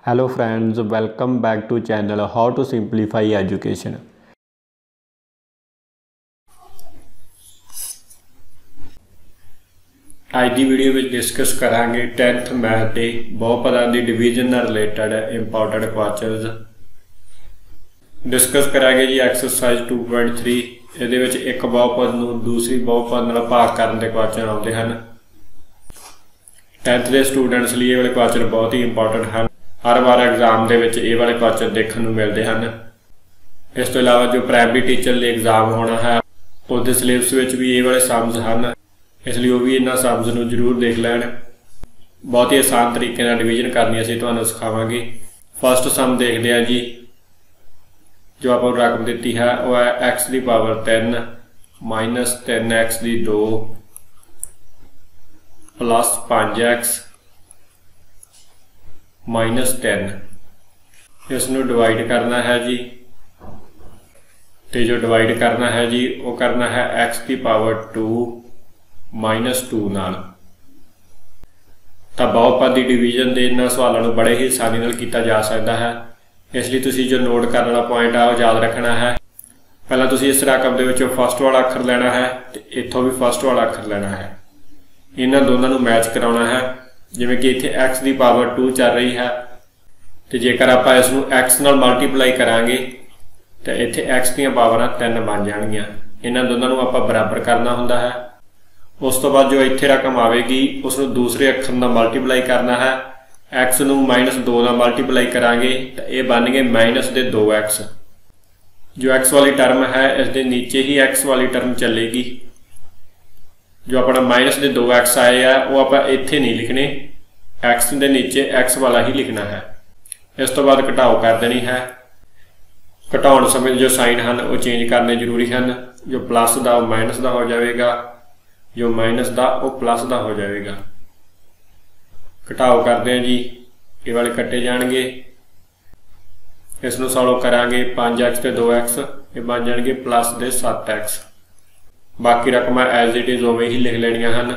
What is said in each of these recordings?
Hello friends, welcome back to channel How to Simplify Education। आज की video में discuss करांगे 10th मैथ के बहुपदां की डिवीजन नाल रिलेटेड इंपॉर्टेंट क्वेश्चंस डिस्कस करांगे जी। एक्सरसाइज 2.3 ਇਹਦੇ ਵਿੱਚ एक बहुपद ਨੂੰ दूसरी बहुपद ਨਾਲ भाग ਕਰਨ ਦੇ क्वेश्चन आउंदे ਹਨ। 10th ਦੇ स्टूडेंट्स लिए वाले क्वेश्चन बहुत ही इंपॉर्टेंट हैं। हर बार एग्जाम के ये वाले क्वेश्चन देखने को मिलते हैं। इस तो इलावा जो प्राइमरी टीचर लिए एग्जाम होना है उसके सिलेबस में भी ये वाले सम्स हैं, इसलिए वो भी इन्होंने सम्स को जरूर देख लैन। बहुत ही आसान तरीके डिवीजन करनी असीं तुहानूं सिखावांगे। फस्ट सम देखते हैं जी। जो आप रकम दी है वह है एक्स की पावर 3 माइनस 3x की 2 प्लस 5x माइनस 10। इसनों डिवाइड करना है जी। तो जो डिवाइड करना है जी वो करना है x की पावर 2 माइनस 2 नाल। तो बहुपद की डिवीजन के इन्होंने सवालों बड़े ही आसानी नाल किया जा सकता है। इसलिए तुसीं जो नोट करने वाला पॉइंट है वो याद रखना है। पहला तुसीं इस रकम के फस्ट वाला अखर लेना है, तो इत्थों भी फस्ट वाला अखर लेना है। इन्होंने दोनों मैच कराना है। जिवें कि इत्थे x की पावर 2 चल रही है, तो जेकर आप इसनूं x नाल मल्टीप्लाई करांगे तो इत्थे x दी पावर 3 बन जाएगियां। इन्हां दोनों आप बराबर करना हुंदा है। उस तो बाद जो इत्थे रकम आएगी उसनूं दूसरे अखर नाल मल्टीप्लाई करना है। x नूं -2 नाल मल्टीप्लाई करांगे तो यह बन गए -2x। जो x वाली टर्म है इसके नीचे ही x वाली टर्म चलेगी। जो अपना -2x आए है वो आप इत्थे नहीं लिखने, x के नीचे x वाला ही लिखना है। इस तो बाद घटाओ कर देनी है। घटाउण समय जो साइन हैं वो चेंज करने जरूरी हैं। जो प्लस का वो माइनस का हो जाएगा, जो माइनस का वो प्लस का हो जाएगा। घटाओ करते हैं जी, ये वाले कट्टे जाएंगे। इसनूं सॉल्व करांगे 5x ते 2x, ये बन जाएंगे प्लस दे 7x। बाकी रकम एज इट इज उवें ही लिख लेनियां हैं।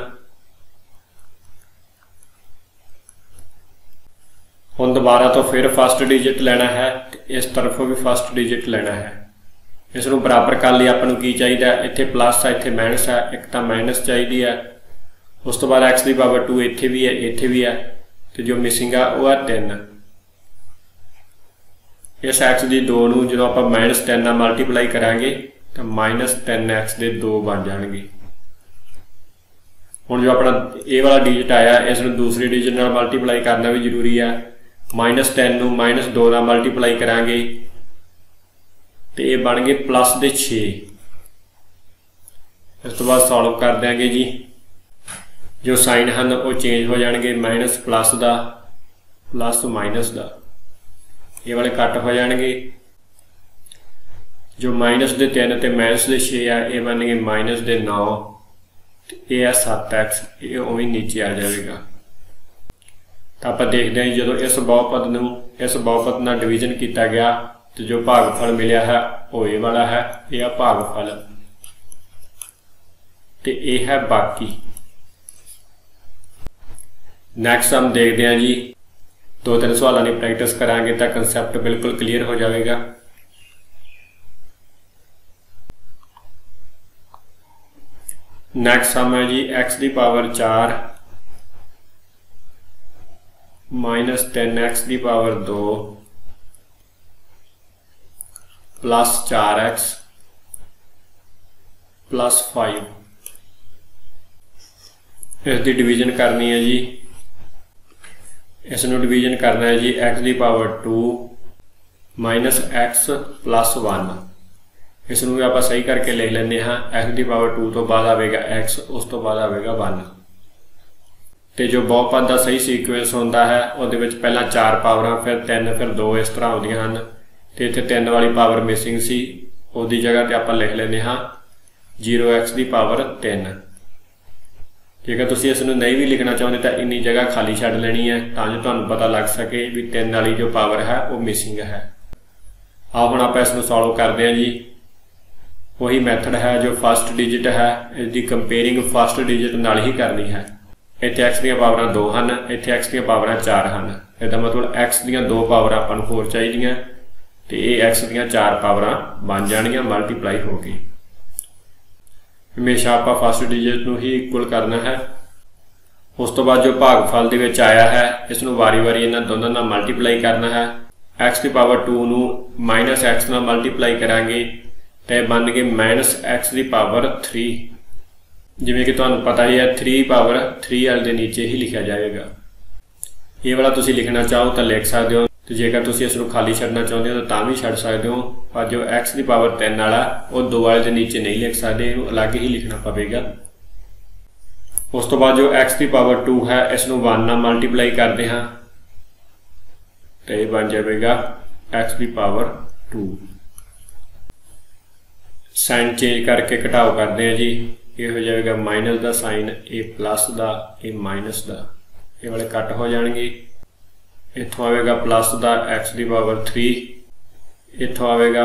हुण दोबारा तो फिर फस्ट डिजिट लेना है, इस तरफों भी फस्ट डिजिट लेना है। इसनूं बराबर कर लिए आपां नूं की चाहिए, इत्थे प्लस है इत्थे माइनस है, एक तो माइनस चाहिए है। उस तो बाद x की पावर 2 इत्थे भी है इत्थे भी है, तो जो मिसिंग है वह है 3। इस x की 2 नूं जो आप -10 नाल मल्टीप्लाई करांगे तो -10x के 2 बन जाएंगे। हुण जो अपना ये वाला डिजिट आया इसनूं दूसरी डिजिट नाल मल्टीप्लाई करना भी जरूरी है। -10 नूं -2 नाल मल्टीप्लाई करांगे तो ये बन गए प्लस दे 6। इस तो बाद सॉल्व कर देंगे जी। जो साइन हैं वो चेंज हो जाएंगे, माइनस प्लस का प्लस माइनस का, ये वाले कट हो जाएंगे। जो माइनस दे 3 ते माइनस दे 6 है ये बन गए माइनस दे 9, ये है 7x, ये उवें नीचे आ जाएगा। तो आप देखते हैं जो इस बहुपद नूं इस बहुपद नाल डिवीजन किया गया तो जो भागफल मिला है वो ये वाला है, यह भागफल, तो ये है बाकी। नैक्सट हम देखते हैं जी। 2-3 सवालों की प्रैक्टिस करांगे तो कंसैप्ट बिल्कुल क्लीयर हो जाएगा। नैक्सट सम है जी x की पावर 4 माइनस 10x की पावर 2 प्लस 4x प्लस 5। इसकी डिवीजन करनी है जी। इसनूं डिवीजन करना है जी x की पावर 2 माइनस x प्लस 1। इसनूं भी आप सही करके लिख लेंगे हाँ। x की पावर 2 तो बाद आएगा x, उस तो बाद आएगा 1। तो जो बहुपद का सही सीक्वेंस होता है वो पहला 4 पावर फिर 3 फिर 2 इस तरह आउंदियां हैं। तो इत्थे 3 वाली पावर मिसिंग सी, उसकी जगह पर आप लिख लेंगे हाँ 0x की पावर 3। जेकर तुसीं इसनूं नहीं भी लिखना चाहते तो इन्नी जगह खाली छड्ड लेनी है ताकि तुहानूं पता लग सके भी 3 वाली जो पावर है वो मिसिंग है। आओ हुण आपां इसनूं सॉल्व करते हैं जी। वही मैथड है जो फस्ट डिजिट है, इसकी कंपेयरिंग फस्ट डिजिट नाल ही करनी है। इत्थे x ਦੀਆਂ ਪਾਵਰਾਂ 2 ਹਨ, इत्थे x ਦੀਆਂ ਪਾਵਰਾਂ 4 ਹਨ। ਇਹਦਾ मतलब x ਦੀਆਂ 2 ਪਾਵਰਾਂ ਆਪਾਂ ਨੂੰ ਹੋਰ ਚਾਹੀਦੀਆਂ ਤੇ ਇਹ x ਦੀਆਂ 4 ਪਾਵਰਾਂ ਬਣ ਜਾਣਗੀਆਂ ਮਲਟੀਪਲਾਈ ਹੋ ਕੇ। हमेशा आप फस्ट डिजिट ਨੂੰ ही इक्वल करना है। उस तो बाद जो भागफल ਦੇ ਵਿੱਚ आया है इसनों वारी वारी इन्हां दोनों नाल मल्टीप्लाई करना है। x की पावर 2 ਨੂੰ माइनस x नाल मल्टीप्लाई करांगे तो बन गए माइनस x की पावर 3। जिवें कि तुहानूं पता ही है 3 पावर 3 वाले के नीचे ही लिखा जाएगा। ये वाला तुसीं लिखना चाहो तो लिख सकते हो, तो जेकर तुसीं इसनूं खाली छड्डना चाहुंदे हो तो तां भी छड्ड सकते हो। पर जो x की पावर 3 वाला वो 2 वाले के नीचे नहीं लिख सकते, इहनूं अलग ही लिखना पवेगा। उस तो बाद जो x की पावर 2 है इसनूं 1 नाल मल्टीप्लाई करते हैं तो ये बन जाएगा x की पावर 2। साइन चेंज करके घटाओ करते हैं जी, ये हो जाएगा माइनस का साइन, ये प्लस का, ये माइनस का, ये वाले कट हो जाएंगे। इत्थों आएगा प्लस का x की पावर 3, इत्थों आएगा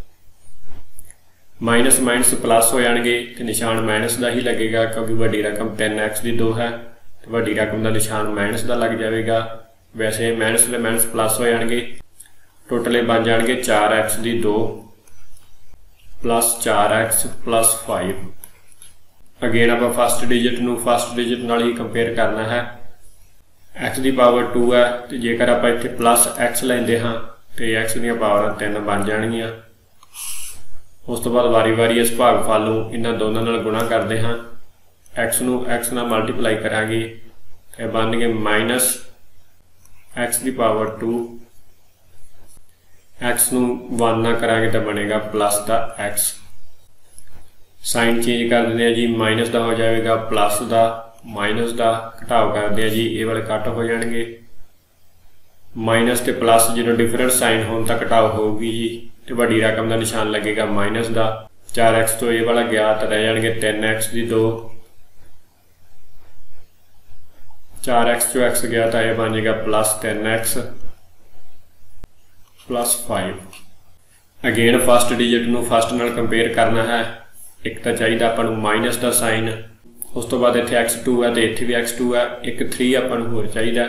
माइनस माइनस प्लस हो जाएंगे तो निशान माइनस का ही लगेगा क्योंकि वड्डी रकम 3x की 2 है तो वड्डी रकम का निशान माइनस का लग जाएगा। वैसे माइनस से माइनस प्लस हो जाएंगे, टोटल बन जाएंगे 4x की 2 प्लस 4x प्लस 5। अगेन आप फस्ट डिजिट नूं फस्ट डिजिट नाल ही कंपेयर करना है। x की पावर 2 है तो जेकर आप इत्थे प्लस x लेंदे हाँ तो x दी पावर 3 बन जाएगियां। उस तो बाद वारी वारी इस भागफल नूं इन्हां दोनों नाल गुणा करते हाँ। x नूं x नाल मल्टीप्लाई करांगे तो बन गए माइनस x की पावर 2, x नूं 1 ना करांगे तो बनेगा प्लस का x। साइन चेंज कर देते हैं जी, माइनस का हो जाएगा प्लस का, माइनस का घटाव करते हैं जी, ये वाले कट हो जाएंगे। माइनस तो प्लस जो डिफरेंट साइन होने तक घटाव होगी जी तो वड्डी रकम का निशान लगेगा माइनस का। 4x तो ये वाला गया तो रह जाएंगे 3x की 2, 4x जो x गया था ये बन जाएगा plus 3x plus 5। Again first digit नूं फस्ट नाल कंपेयर करना है। एक तो चाहिए आपां नूं माइनस का साइन, उस तो बाद इत्थे x2 है तो इत्थे भी x2 है, एक 3 आपां नूं होर चाहिए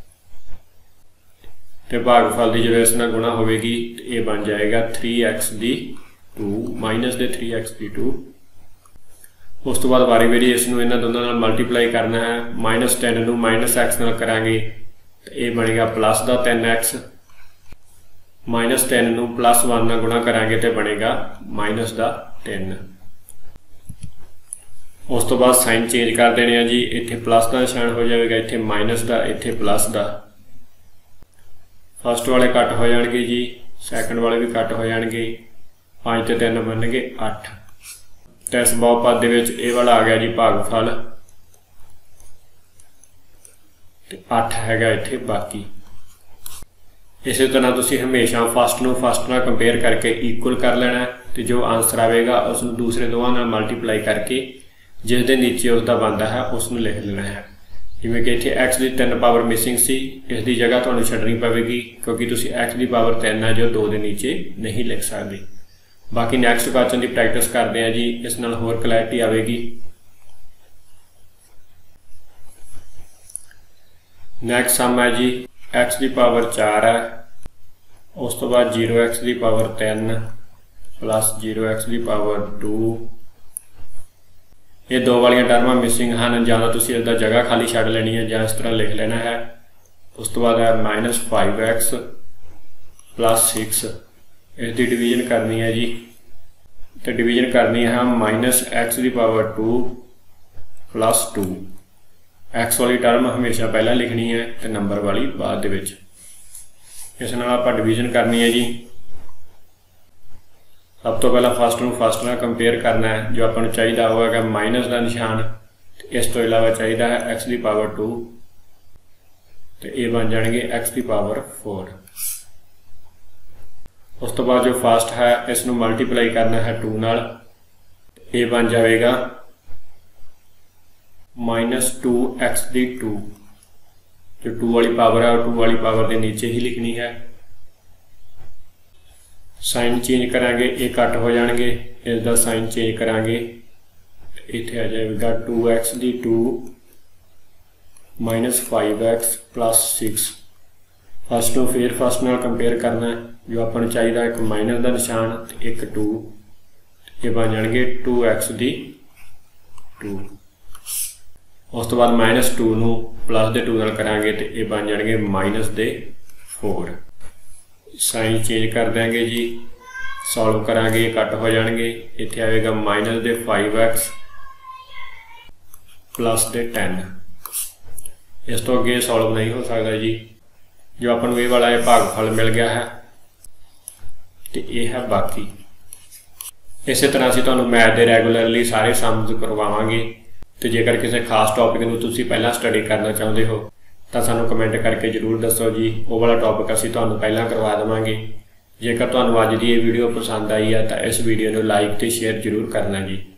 तो भागफल की जो इस नाल गुणा होगी तो ये बन जाएगा 3x की 2 माइनस के 3x की 2। उस तो बाद वारी वारी इसनूं इन्हां दोनों नाल मल्टीप्लाई करना है। माइनस 10 नूं माइनस x नाल करांगे तो ये बनेगा प्लस का 3x, माइनस 10 नूं प्लस 1 नाल गुणा करांगे तो बनेगा माइनस का 10। उस तो बाद साइन चेंज कर देने हैं जी, इत्थे प्लस का निशान हो जाएगा, इत्थे माइनस का, इत्थे प्लस का। फस्ट वाले कट हो जाएंगे जी, सैकंड वाले भी कट हो जाएंगे, 5 ते 3 बनणगे 8। तो इस बहुपद ये वाला आ गया जी भागफल, 8 हैगा इत्थे बाकी। इस तरह तुसीं हमेशा फस्ट नूं फस्ट नाल कंपेयर करके इक्वल कर लेना तो जो आंसर आएगा उसनूं दूसरे दोवां नाल मल्टीप्लाई करके जिस दे नीचे उसका बनता है उसनूं लिख लेना है। जिवें कि इत्थे x की 3 पावर मिसिंग सी, इसकी जगह तुहानूं छड्डनी पवेगी क्योंकि तुसीं x की पावर 3 है जो 2 के नीचे नहीं लिख सकते। बाकी नैक्सट क्वेश्चन की प्रैक्टिस करते हैं जी, इस नाल होर क्लैरिटी आएगी। नैक्सट सम है जी, x की पावर 4 है, उस तो बाद 0x की पावर 3 प्लस 0x की पावर 2। ये 2 वाली टर्मां मिसिंग हैं, ज़्यादा तुसीं इसदा जगह खाली छड्ड लेनी है या इस तरह लिख लेना है। उस तो बाद है माइनस 5x प्लस 6, इसकी डिवीजन करनी है जी तो डिवीजन करनी है माइनस x की पावर 2 प्लस 2। x वाली टर्म हमेशा पहला लिखनी है तो नंबर वाली बाद दे विच। इस नाल आपां डिवीजन करनी है जी। सब तो पहला फस्ट नूं फस्ट नाल कंपेयर करना है, जो आपां नूं चाहिदा होगा माइनस का निशान, इस तो इलावा चाहिदा है x की पावर 2 तो ये बन जाएंगे x की पावर 4। उस तो बाद जो फस्ट है इसनूं मल्टीप्लाई करना है 2 नाल, ये बन जाएगा माइनस 2x की 2। जो 2 वाली पावर है 2 वाली पावर के नीचे ही लिखनी है। साइन चेंज करांगे, ये कट हो जाएंगे, इसका साइन चेंज करांगे, इत्थे आ जाएगा 2x की 2 -5x + 6। फस्ट ਨੂੰ फिर फस्ट नाल कंपेयर करना है। जो अपन चाहिए एक माइनस का निशान तो एक 2, ये बन जाएंगे 2x दी 2। उस तो बाद -2 ਨੂੰ +2 ਨਾਲ करांगे तो ये बन जाएंगे -4। साइन चेंज कर देंगे जी, सॉल्व करांगे कट हो जाएंगे। इत्थे आएगा -5x + 10। इस तो अगे सॉल्व नहीं हो सकता जी। जो अपन ये वाला भागफल मिल गया है तो ये है बाकी। इस तरह असीं तुहानूं मैथ दे रैगूलरली सारे सम्स करवावांगे। तो जेकर किसी खास टॉपिक नूं तुसीं पहलां स्टडी करना चाहुंदे हो तो सानूं कमेंट करके जरूर दसो जी। वो वाला टॉपिक असीं तुहानूं पहलां करवा देवांगे। जेकर तुहानूं अज दी ये वीडियो पसंद आई है तो इस वीडियो नूं लाइक ते शेयर जरूर करना जी।